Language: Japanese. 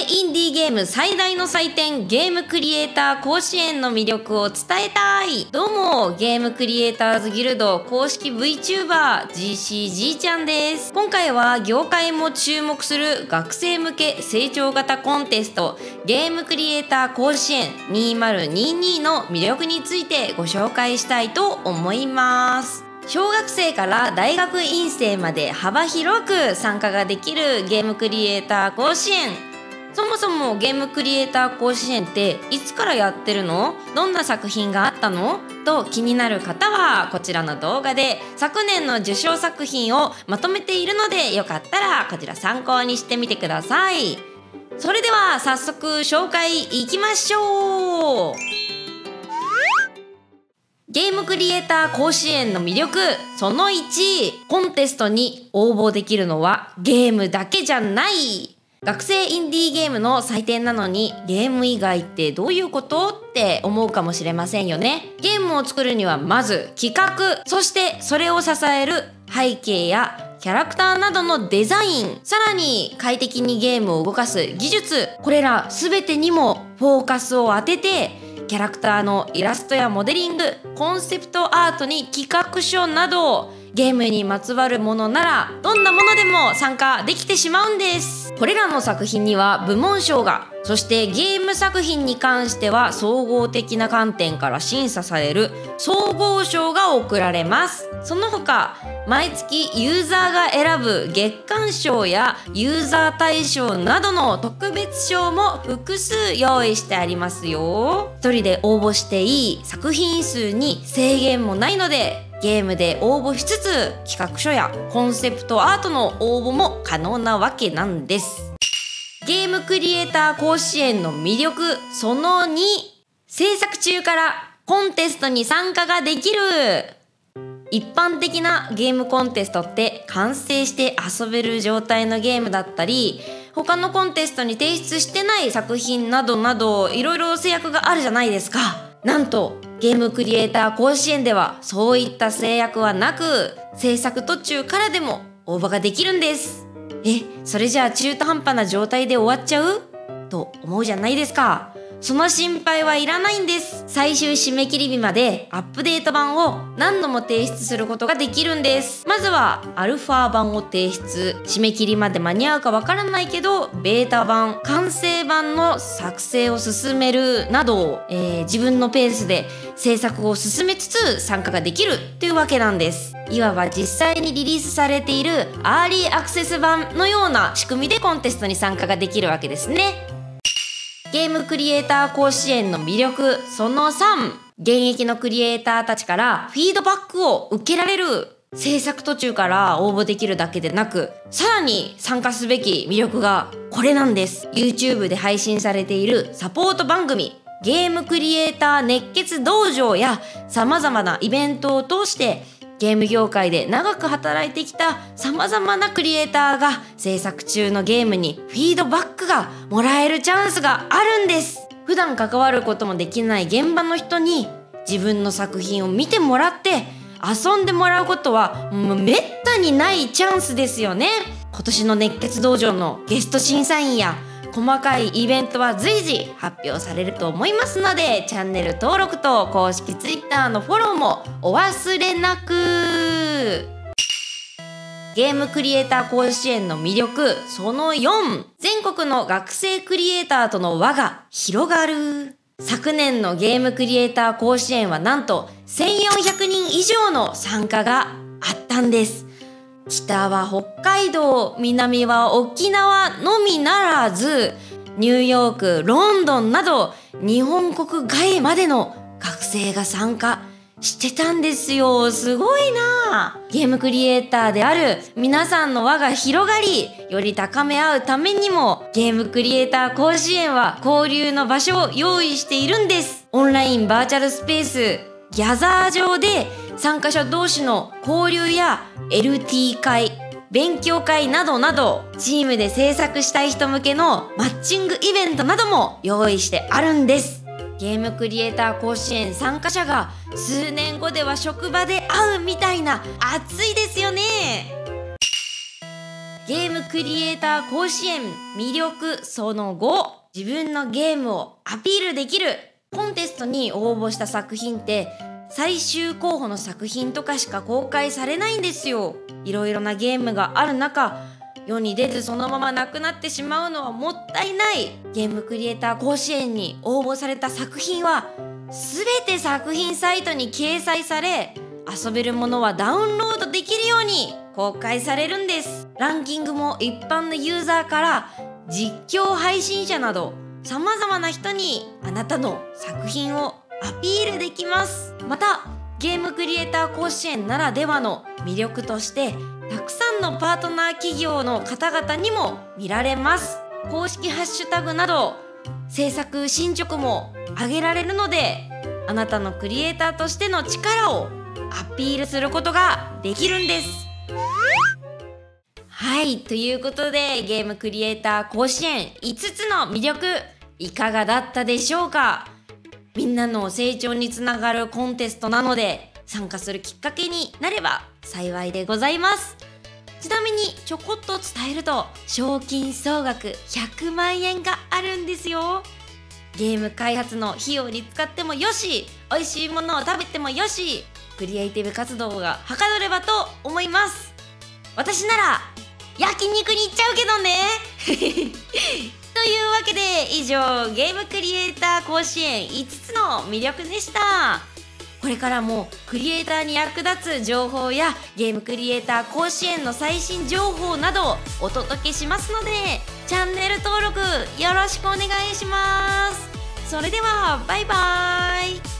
インディーゲーム最大の祭典、ゲームクリエイター甲子園の魅力を伝えたい。どうも、ゲームクリエイターズギルド公式 VTuber GCG ちゃんです。今回は業界も注目する学生向け成長型コンテスト、ゲームクリエイター甲子園2022の魅力についてご紹介したいと思います。小学生から大学院生まで幅広く参加ができるゲームクリエイター甲子園。そもそもゲームクリエイター甲子園っていつからやってるの？どんな作品があったの？と気になる方はこちらの動画で昨年の受賞作品をまとめているので、よかったらこちら参考にしてみてください。それでは早速紹介いきましょう。ゲームクリエイター甲子園の魅力その1、コンテストに応募できるのはゲームだけじゃない。学生インディーゲームの祭典なのにゲーム以外ってどういうことって思うかもしれませんよね。ゲームを作るにはまず企画、そしてそれを支える背景やキャラクターなどのデザイン、さらに快適にゲームを動かす技術、これら全てにもフォーカスを当ててキャラクターのイラストやモデリング、コンセプトアートに企画書などゲームにまつわるものならどんなものでも参加できてしまうんです。これらの作品には部門賞が、そしてゲーム作品に関しては総合的な観点から審査される総合賞が贈られます。その他毎月ユーザーが選ぶ月間賞やユーザー大賞などの特別賞も複数用意してありますよ。一人で応募していい作品数に制限もないので、ゲームで応募しつつ企画書やコンセプトアートの応募も可能なわけなんです。ゲームクリエイター甲子園の魅力その2、制作中からコンテストに参加ができる。一般的なゲームコンテストって完成して遊べる状態のゲームだったり、他のコンテストに提出してない作品などなどいろいろ制約があるじゃないですか。なんとゲームクリエイター甲子園ではそういった制約はなく、制作途中からでも応募ができるんです。それじゃあ中途半端な状態で終わっちゃうと思うじゃないですか。その心配はいらないんです。最終締め切り日までアップデート版を何度も提出することができるんです。まずはアルファ版を提出、締め切りまで間に合うかわからないけどベータ版、完成版の作成を進めるなど、自分のペースで制作を進めつつ参加ができるというわけなんです。いわば実際にリリースされているアーリーアクセス版のような仕組みでコンテストに参加ができるわけですね。ゲームクリエイター甲子園の魅力その3、現役のクリエイターたちからフィードバックを受けられる。制作途中から応募できるだけでなく、さらに参加すべき魅力がこれなんです。 YouTube で配信されているサポート番組ゲームクリエイター熱血道場や様々なイベントを通してゲーム業界で長く働いてきた様々なクリエイターが制作中のゲームにフィードバックがもらえるチャンスがあるんです。普段関わることもできない現場の人に自分の作品を見てもらって遊んでもらうことはめったにないチャンスですよね。今年の熱血道場のゲスト審査員や細かいイベントは随時発表されると思いますので、チャンネル登録と公式 Twitter のフォローもお忘れなく。ゲームクリエイター甲子園の魅力その4、全国の学生クリエイターとの輪が広がる。昨年のゲームクリエイター甲子園はなんと1400人以上の参加があったんです。北は北海道、南は沖縄のみならずニューヨーク、ロンドンなど日本国外までの学生が参加してたんですよ。すごいな。ゲームクリエイターである皆さんの輪が広がり、より高め合うためにもゲームクリエイター甲子園は交流の場所を用意しているんです。オンラインバーチャルスペースギャザー上で参加者同士の交流や LT 会、勉強会などなどチームで制作したい人向けのマッチングイベントなども用意してあるんです。ゲームクリエイター甲子園参加者が数年後では職場で会うみたいな熱いですよね。 ゲームクリエイター甲子園魅力その5、自分のゲームをアピールできる。コンテストに応募した作品って最終候補の作品とかしか公開されないんですよ。いろいろなゲームがある中、世に出ずそのままなくなってしまうのはもったいない。ゲームクリエイター甲子園に応募された作品は全て作品サイトに掲載され、遊べるものはダウンロードできるように公開されるんです。ランキングも一般のユーザーから実況配信者など様々な人にあなたの作品をアピールできます。またゲームクリエイター甲子園ならではの魅力として、たくさんのパートナー企業の方々にも見られます。公式ハッシュタグなど制作進捗も上げられるので、あなたのクリエイターとしての力をアピールすることができるんです。はい、ということでゲームクリエイター甲子園5つの魅力いかがだったでしょうか。みんなの成長につながるコンテストなので、参加するきっかけになれば幸いでございます。ちなみにちょこっと伝えると、賞金総額100万円があるんですよ。ゲーム開発の費用に使ってもよし、美味しいものを食べてもよし、クリエイティブ活動がはかどればと思います。私なら焼肉に行っちゃうけどねというわけで以上、ゲームクリエイター甲子園5つの魅力でした。これからもクリエイターに役立つ情報やゲームクリエイター甲子園の最新情報などをお届けしますので、チャンネル登録よろしくお願いします。それではバイバーイ。